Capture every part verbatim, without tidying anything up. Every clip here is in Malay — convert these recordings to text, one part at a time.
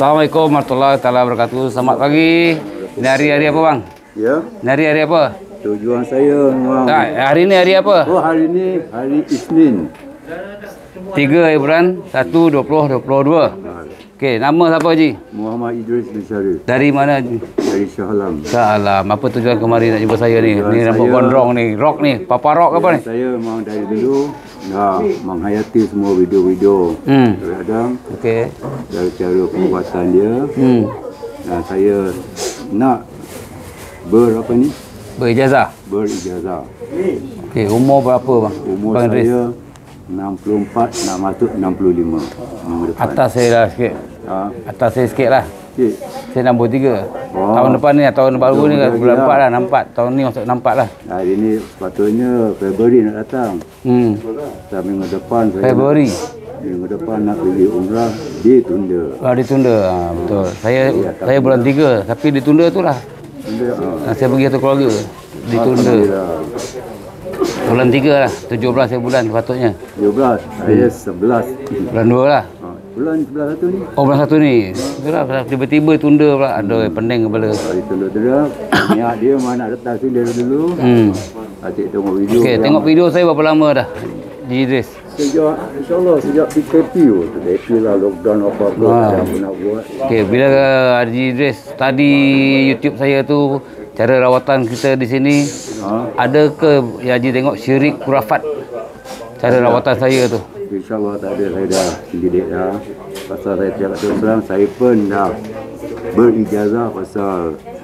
Assalamualaikum warahmatullahi wabarakatuh. Selamat pagi. Ini hari-hari apa bang? Ya. Ini hari-hari apa? Tujuan saya memang. Tak, hari ini hari apa? Oh, hari ini hari Isnin. tiga bulan satu dua puluh dua puluh dua. Okey, nama siapa Haji? Muhammad Idris bin Syarif. Dari mana Haji? Dari Shah Alam. Shah Alam. Apa tujuan kemari nak jumpa saya ni? Tujuan Ni rambut saya- gondrong ni, rock ni, papa rock apa ni? Saya memang dari dulu nak menghayati semua video-video Hmm. Adam Okey. dari cara pembuatan dia. Hmm. Dan saya nak ber apa ni? Berijazah. Berijazah. Okey, umur berapa bang? Umur Bang Idris? saya enam puluh empat nak masuk enam puluh lima minggu depan. Atas saya lah sikit. Ha, Atas saya sikit lah. okey. Saya enam puluh tiga. Oh. Tahun depan ni, tahun baru ni Betul, bulan betul empat lah. lah, enam empat. Tahun ni masuk enam empat lah. Hari ini sepatutnya Februari nak datang. Hmm. Dan minggu depan saya Februari. nak, minggu depan nak pergi umrah ditunda. Ah, ditunda. Ah, betul. Saya saya bulan tiga tapi ditunda tu lah. Tunda. Ha. Ah, saya pergi satu keluarga. Ditunda. Alhamdulillah. Bulan tiga lah. tujuh belas bulan sepatutnya. tujuh belas, saya sebelas. Bulan dua lah. Ha. Bulan sebelah satu ni. Oh, bulan satu ni. Itulah tiba-tiba tunda pula. Aduh, pening kepala. Kalau ditunda-tunda, niat dia mana nak datang sini dari dulu. Hmm. Asyik tengok video. Okey, yang- tengok video saya berapa lama dah? Di Idris. Sejak, insyaAllah sejak P K P tu. P K P lah, lockdown apa-apa. Ah. Yang aku nak buat. Okey, bila Haji Idris tadi YouTube saya tu cara rawatan kita di sini, Ha. ada ke yang Haji tengok syirik kurafat? Cara rawatan saya tu. InsyaAllah tak ada, saya dah didik dah. Pasal saya cakap terus terang, saya pun dah berijazah pasal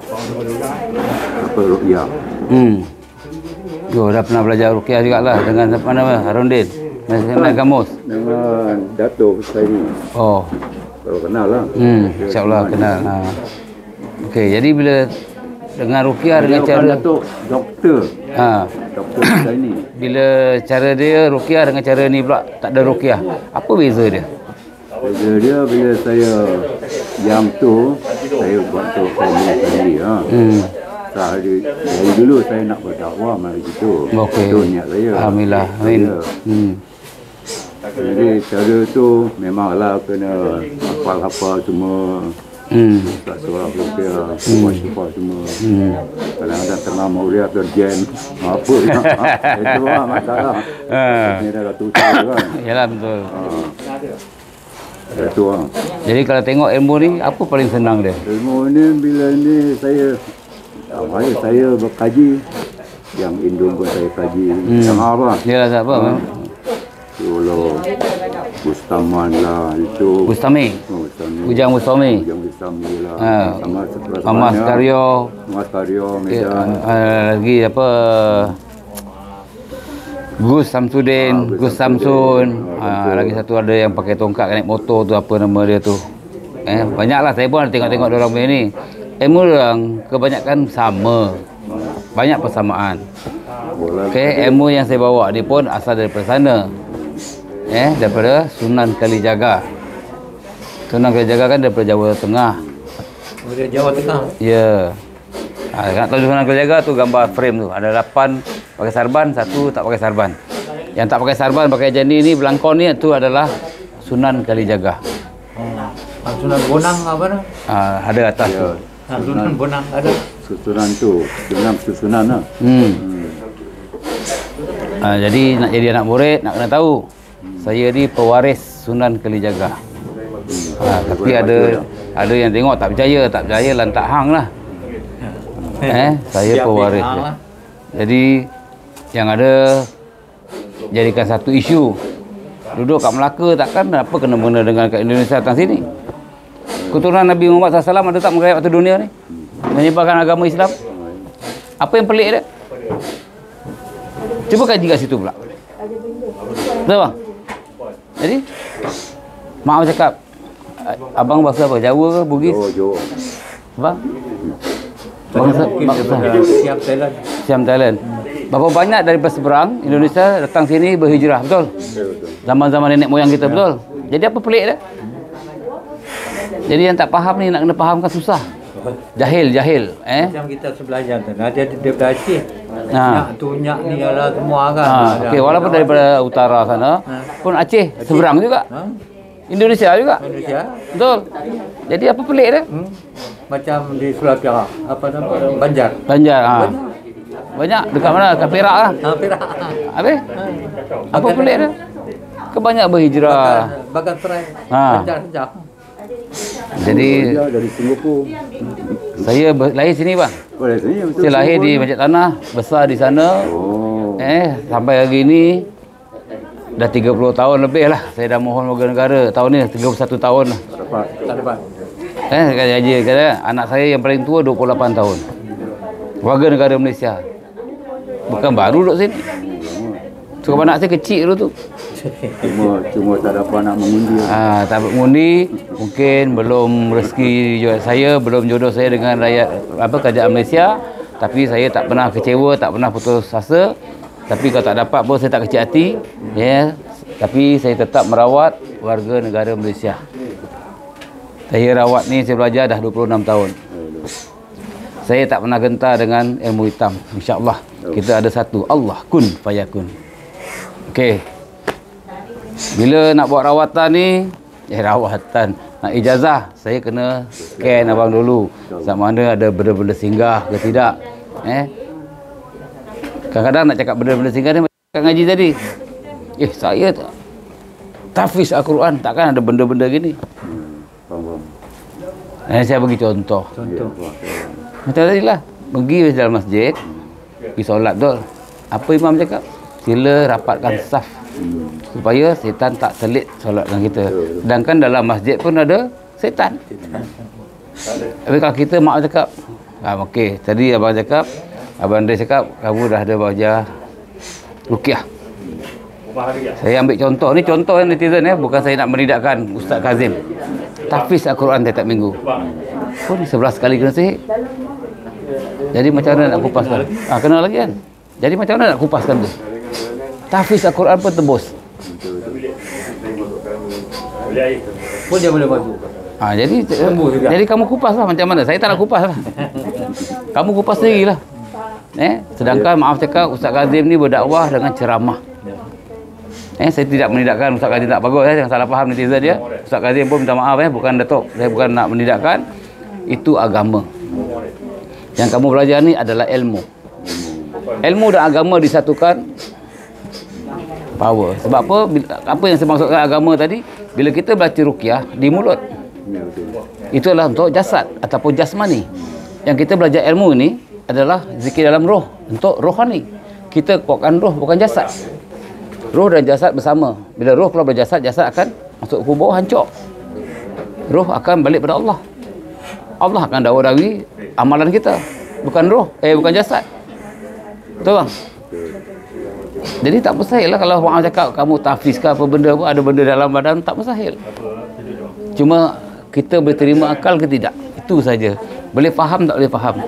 apa ruqyah. Hmm. Yo, dah pernah belajar ruqyah jugalah dengan apa nama? Harundin. Dengan Gamus. Dengan Dato' Husaini. Oh. Kalau kenal lah. Hmm, insya-Allah kenal. Ha. Okey, jadi bila dengan ruqyah dengan Dia cara bukan Dato' Doktor. ha, Doktor Husaini. bila cara dia ruqyah dengan cara ni pula tak ada ruqyah. Apa beza dia? Kerja dia bila saya yang tu, saya buat untuk family sendiri. Ha. Hmm. Dari, dari dulu saya nak berdakwah macam itu. Okey. Itu niat saya. Alhamdulillah. Amin. Saya. Hmm. Jadi cara tu memanglah kena hafal-hafal semua. Hmm. Tak surah rupiah, syufah semua. Hmm. Kadang-kadang tengah mau riak terjen. Apa yang itu lah masalah. Ha. Ini dah ratus tahun kan. Yalah betul. Itu lah. Jadi kalau tengok ilmu ni apa paling senang dia? Ilmu ni bila ni saya awalnya saya berkaji. Yang Indon pun saya kaji. Hmm. Yang apa? Yalah tak apa. Yolo, Bustaman lah itu. Bustami. Oh, Bustami. Ujang Bustami. Ujang Bustami lah. Ha. Sama setelah Mamas Karyo. Mas Karyo, Eh, Medan. uh, lagi apa? Gus Samsudin, Ah, Gus Gus Samsun. Ah, lagi satu ada yang pakai tongkat naik motor tu, apa nama dia tu? Eh, banyaklah saya pun ada tengok-tengok dia orang punya ni. Ilmu orang kebanyakan sama. Banyak persamaan. Bola. Okey, ilmu yang saya bawa ni pun asal daripada sana. Eh, daripada Sunan Kalijaga. Sunan Kalijaga kan daripada Jawa Tengah. Dari Jawa Tengah. Ya. Ha, nak tahu Sunan Kalijaga tu gambar frame tu. Ada lapan pakai sarban, satu tak pakai sarban. Yang tak pakai sarban pakai jani ni belangkon ni tu adalah Sunan Kalijaga. Hmm. Sunan Bonang apa tu? Ha, ada atas Ya, tu. Ha, Sunan Bonang ada. susunan tu, dengan susunan lah. Hmm. Ha, jadi nak jadi anak murid nak kena tahu. Saya ni pewaris Sunan Kalijaga. Ha, tapi ada ada yang tengok tak percaya, tak percaya lantak hang lah. Eh, saya Siap pewaris hang dia. lah. Jadi yang ada jadikan satu isu. Duduk kat Melaka takkan apa kena mengena dengan kat Indonesia datang sini. Keturunan Nabi Muhammad sallallahu alaihi wasallam ada tak merayap atas dunia ni? Menyebarkan agama Islam. Apa yang pelik dia? Cuba kaji kat situ pula. Betul bang? Jadi mak cakap, abang bahasa apa? Jawa ke Bugis? Jo, jo. Abang? Bangsa, bangsa. Siap Thailand. Siam Thailand. Berapa banyak daripada seberang Indonesia datang sini berhijrah, betul? Zaman-zaman nenek moyang kita, betul? Jadi apa pelik dia? Jadi yang tak faham ni nak kena fahamkan susah. Jahil, jahil. Eh? Macam kita sebelajar tu. Ada dia Aceh. Ha. Nyak tu nyak ni adalah semua kan. Ha, Ada- okey, walaupun daripada utara sana, Ha. pun Aceh seberang juga. Ha? Indonesia juga. Indonesia. Betul. Jadi apa pelik dia? Hmm. Macam di Sulawesi Perak. Apa nama? Banjar. Banjar. Ha. Banyak dekat mana? Dekat Perak ah. Ha, Perak. Habis? Apa pelik dia? Kebanyak berhijrah. Bagan serai. Ha. Banjar saja. Jadi Dia dari Singapura. saya ber- lahir sini bang. Oh, dari sini betul. Saya lahir di Masjid Tanah, besar di sana. Oh. Eh, sampai hari ini dah tiga puluh tahun lebih lah. Saya dah mohon warga negara. Tahun ni tiga puluh satu tahun lah. Dapat. Tak dapat. Eh, kata Haji, kata anak saya yang paling tua dua puluh lapan tahun. Warga negara Malaysia. Bukan baru duduk sini. So, anak saya kecil dulu tu. Cuma cuma tak dapat nak mengundi. Ah, tak dapat mengundi, mungkin belum rezeki jodoh saya, belum jodoh saya dengan rakyat apa kerajaan Malaysia. Tapi saya tak pernah kecewa, tak pernah putus asa. Tapi kalau tak dapat pun saya tak kecil hati. Ya. Yeah. Tapi saya tetap merawat warga negara Malaysia. Saya rawat ni saya belajar dah dua puluh enam tahun. Saya tak pernah gentar dengan ilmu hitam. InsyaAllah kita ada satu. Allah kun fayakun. Okey. Bila nak buat rawatan ni, eh rawatan, nak ijazah, saya kena scan abang dulu. Sama ada ada benda-benda singgah ke tidak. Eh. Kadang-kadang nak cakap benda-benda singgah ni macam ngaji tadi. Eh, saya tak tahfiz Al-Quran, takkan ada benda-benda gini. Faham. Eh, saya bagi contoh. Contoh. Macam tadi lah, pergi dalam masjid, pergi solat tu. Apa imam cakap? Sila rapatkan saf supaya setan tak selit solat dengan kita. Sedangkan dalam masjid pun ada setan. Tapi kalau kita mak cakap, ah, okey, tadi abang cakap, abang Andri cakap, kamu dah ada belajar ruqyah. Saya ambil contoh, ni contoh yang netizen ya, bukan saya nak menidakkan Ustaz Kazim. Tahfiz Al-Quran tiap minggu. Pun sebelas kali kena sihir. Jadi macam mana nak kupaskan? Ah, kena lagi kan? Jadi macam mana nak kupaskan tu? Tahfiz Al-Quran pun tembus. Pun dia boleh bantu. Ah, jadi Tembus juga. jadi kamu kupas lah macam mana? Saya tak nak kupas lah. Kamu kupas sendiri lah. Eh, sedangkan maaf cakap Ustaz Kazim ni berdakwah dengan ceramah. Eh, saya tidak menidakkan Ustaz Kazim tak bagus, eh, jangan salah faham netizen dia. Ustaz Kazim pun minta maaf eh, bukan Datuk. Saya bukan nak menidakkan. Itu agama. Yang kamu belajar ni adalah ilmu. Ilmu dan agama disatukan power. Sebab apa? Apa yang saya maksudkan agama tadi? Bila kita baca ruqyah di mulut, itu adalah untuk jasad ataupun jasmani. Yang kita belajar ilmu ni adalah zikir dalam roh, untuk rohani. Kita kuatkan roh, bukan jasad. Roh dan jasad bersama. Bila roh keluar dari jasad, jasad akan masuk kubur, hancur. Roh akan balik pada Allah. Allah akan dakwadawi amalan kita, bukan roh, eh bukan jasad. Betul bang? Jadi tak mustahil lah kalau orang cakap kamu tahfiz ke apa benda pun, ada benda dalam badan, tak mustahil. Cuma kita boleh terima akal ke tidak, itu saja. Boleh faham tak boleh faham.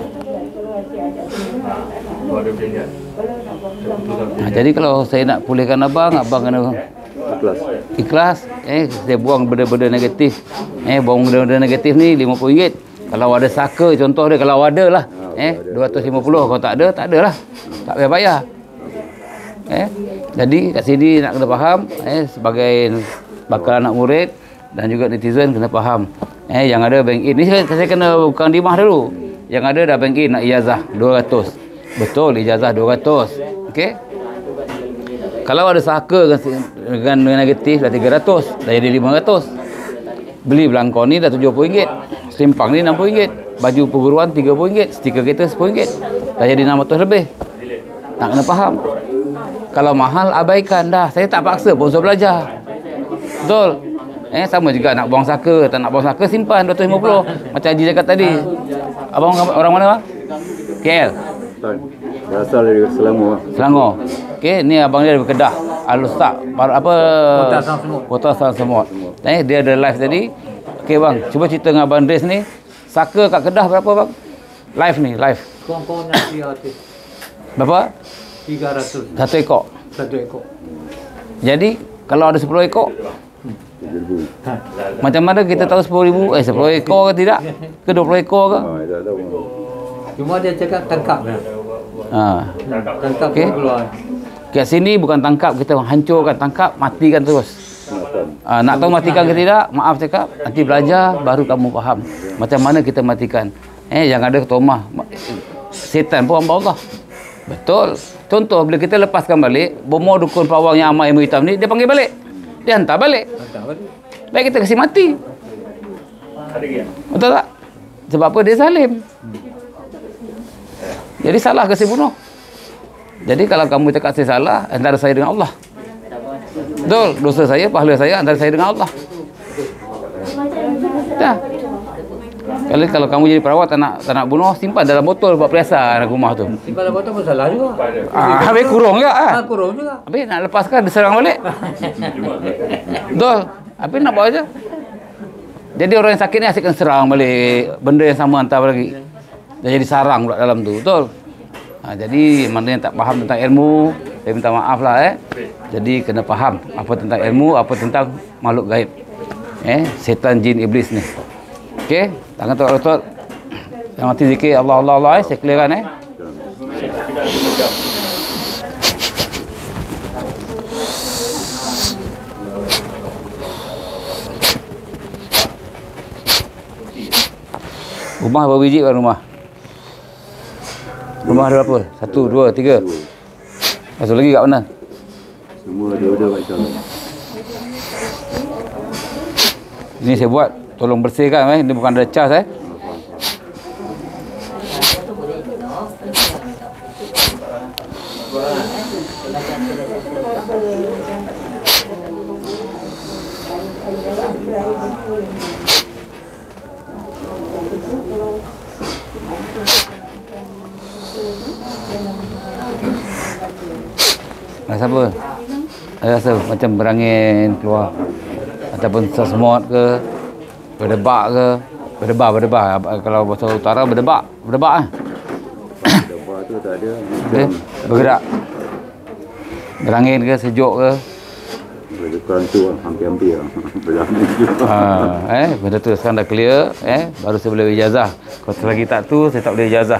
Nah, jadi kalau saya nak pulihkan abang, abang kena Ikhlas. ikhlas. Eh, saya buang benda-benda negatif. Eh, buang benda-benda negatif ni lima puluh ringgit. Kalau ada saka, contoh dia, kalau ada lah. Eh, dua ratus lima puluh. Kalau tak ada, tak ada lah. Tak payah bayar. Eh, jadi kat sini nak kena faham, eh, sebagai bakal anak murid dan juga netizen kena faham. Eh, yang ada bank in ni saya, saya kena bukan dimah dulu. Yang ada dah bank in nak ijazah dua ratus. Betul, ijazah dua ratus. Okey. Kalau ada saka dengan, dengan negatif dah tiga ratus, dah jadi lima ratus. Beli belangkon ni dah tujuh puluh ringgit. Simpang ni enam puluh ringgit. Baju perguruan tiga puluh ringgit. Stiker kereta sepuluh ringgit. Dah jadi enam ratus lebih. Tak kena faham. Kalau mahal, abaikan dah. Saya tak paksa pun saya belajar. Betul. Eh, sama juga nak buang saka. Tak nak buang saka, simpan dua ratus lima puluh. Macam Haji cakap tadi. Abang orang mana bang? K L. Tuan, berasal dari Selangor. Selangor. Okey, ni abang dia dari Kedah. Al-Ustaz. Apa? Kota Sang Semut. Kota Sang Semut. Eh, dia ada live tadi. Okey bang, cuba cerita dengan abang Dres ni. Saka kat Kedah berapa bang? Live ni, live. Kawan-kawan nak tiga ratus. Berapa? Tiga ratus. Satu ekor. Satu ekor. Jadi, kalau ada sepuluh ekor, Ha. macam mana kita tahu sepuluh ribu? Eh, sepuluh ekor ke tidak? Ke dua puluh ekor ke? Ah, tak tahu. Cuma dia cakap tangkap dah. Ha. Tangkap Okey. okay. keluar. Kat sini bukan tangkap, kita hancurkan, tangkap, matikan terus. Ah, nak tahu matikan ke tidak? Maaf cakap, nanti belajar baru kamu faham macam mana kita matikan. Eh, yang ada tomah setan pun hamba Allah. Betul. Contoh bila kita lepaskan balik, bomo dukun pawang yang amat ilmu hitam ni, dia panggil balik. Dia hantar balik. Baik kita kasih mati. Betul tak? Sebab apa? Dia zalim. Jadi salah kasi bunuh. Jadi kalau kamu cakap saya salah, antara saya dengan Allah. Betul, dosa saya, pahala saya antara saya dengan Allah. Dah. Kalau kalau kamu jadi perawat tak nak tak nak bunuh, simpan dalam botol buat perhiasan rumah tu. Simpan dalam botol pun salah juga. Ah, habis kurung juga ah. Ah, kurung juga. Habis nak lepaskan dia serang balik. Betul. Habis nak bawa aja. Jadi orang yang sakit ni asyikkan serang balik benda yang sama hantar lagi. Dia jadi sarang pula dalam tu. Betul. Ha, jadi mana yang tak faham tentang ilmu, saya minta maaf lah eh. Jadi kena faham apa tentang ilmu, apa tentang makhluk gaib. Eh, setan, jin, iblis ni. Okey, tangan tu lutut. Yang mati zikir Allah Allah Allah eh, saya clearkan eh. Rumah berapa biji kan rumah? Rumah ada berapa? Satu, dua, tiga. Satu lagi kat mana? Semua ada-ada kat sana. Ini saya buat, tolong bersihkan eh. Ini bukan ada cas eh. Rasa apa? Rasa macam berangin keluar ataupun sesemut ke, berdebak ke, berdebak berdebak. Kalau bahasa utara berdebak, berdebak ah. Debat tu tak ada. Okay. Bergerak. Berangin ke, sejuk ke. Benda kurang tu hampir-hampir berangin juga. Ha, eh, benda tu sekarang dah clear, eh, baru saya boleh ijazah. Kalau selagi tak tu, saya tak boleh ijazah.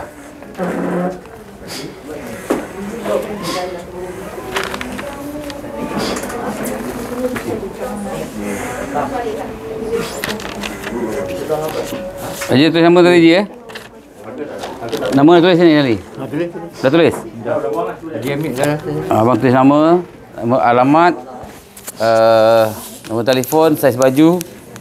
Haji tulis nama tadi Ji eh? Nama tulis sini tadi? Ha, tulis. Dah tulis? Dia ambil dah. Abang tulis nama, nama alamat, uh, nombor telefon, saiz baju.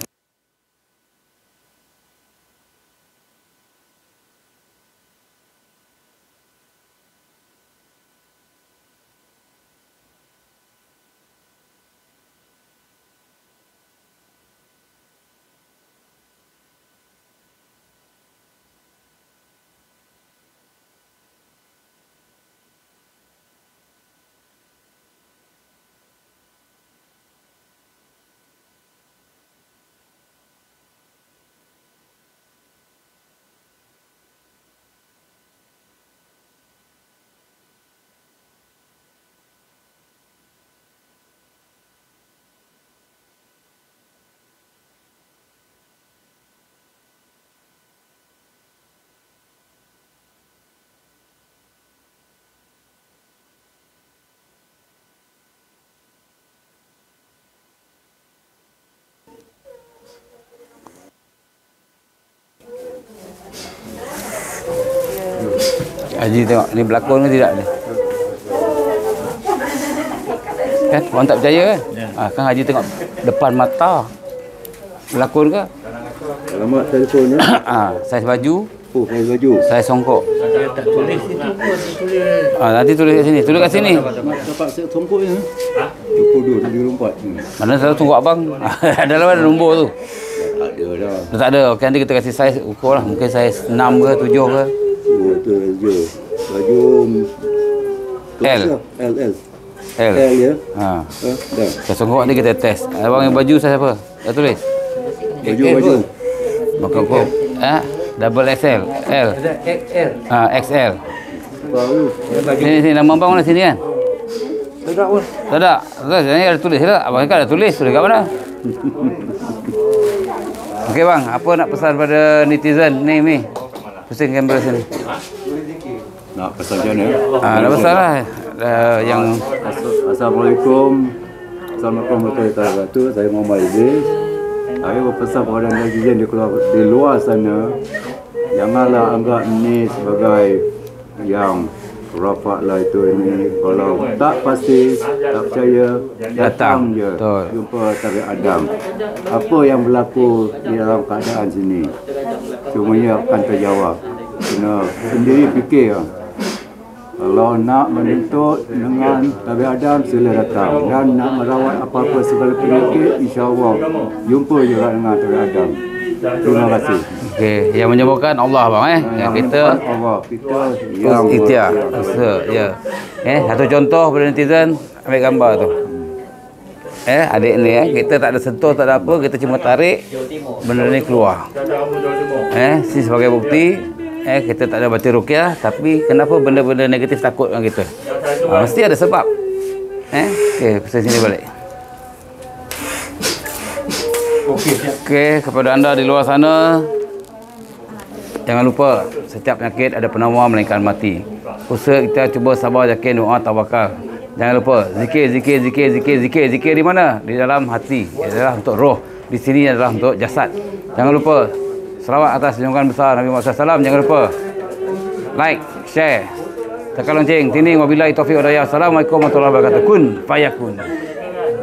Haji tengok ni berlakon ke tidak ni? Kan orang tak percaya kan? Ya. Ha, kan Haji tengok depan mata. Berlakon ke? Alamat telefonnya. Ah, saiz baju, Oh, saya baju. saiz songkok. Dia tak tulis itu pun dia tulis. Ah, nanti tulis kat sini. Tulis kat sini. Dapat set songkok ni. Ha? dua puluh dua, tujuh puluh empat. Hmm. Mana selalu tunggu abang. Dalam ada nombor tu. Tak ada dah. Dah tak ada. Okey, nanti kita kasih saiz ukur lah. Mungkin saiz enam ke tujuh ke. Dua tu je. Baju L. L L. L. L ya. Ha. Ha, dah. Saiz songkok nanti kita test. Abang yang baju saiz apa? Dah tulis. Baju baju. Maka kau eh double X L. L. Ada X L. Ah, X L. Baru. Dia baju. Sini sini nama abang mana sini kan? Tidak pun. Tak ada. Tak ada. Ini ada tulis tak? Abang kan ada tulis. Tulis kat mana? Okey bang, apa nak pesan pada netizen ni ni? Pusing kamera sini. Nak pesan macam mana? Ah, dah besar lah. Uh, yang Assalamualaikum Assalamualaikum warahmatullahi wabarakatuh. Saya Muhammad Idris. Saya berpesan kepada netizen di, keluar, di luar sana, janganlah anggap ini sebagai yang khurafat lah itu ini. Kalau tak pasti, tak percaya, datang, Datang. je Betul. jumpa Tarik Adam. Apa yang berlaku di dalam keadaan sini, semuanya akan terjawab. Kena sendiri fikir. Kalau nak menuntut dengan Tabi Adam, sila datang. Dan nak merawat apa-apa segala penyakit, insya-Allah jumpa juga dengan Tabi Adam. Terima kasih. Okey, yang menyembuhkan Allah bang eh. Yang kita Allah, kita yang ikhtiar. Usaha, ya. Eh, satu contoh pada netizen, ambil gambar tu. Eh, adik ni eh, kita tak ada sentuh, tak ada apa, kita cuma tarik benda ni keluar. Eh, si sebagai bukti, eh kita tak ada baca ruqyah, tapi kenapa benda-benda negatif takut dengan kita? Ha, mesti ada sebab. Eh, okey, pasal sini balik. Okey, siap. Okey, kepada anda di luar sana, jangan lupa setiap penyakit ada penawar melainkan mati. Usaha kita cuba sabar, yakin, doa, tawakal. Jangan lupa zikir, zikir, zikir, zikir, zikir. Zikir di mana? Di dalam hati. Ia adalah untuk roh. Di sini adalah untuk jasad. Jangan lupa selawat atas junjungan besar Nabi Muhammad sallallahu alaihi wasallam. Jangan lupa like, share, tekan lonceng. Tini wabillahi taufiq wal hidayah. Assalamualaikum warahmatullahi wabarakatuh. Kun fayakun.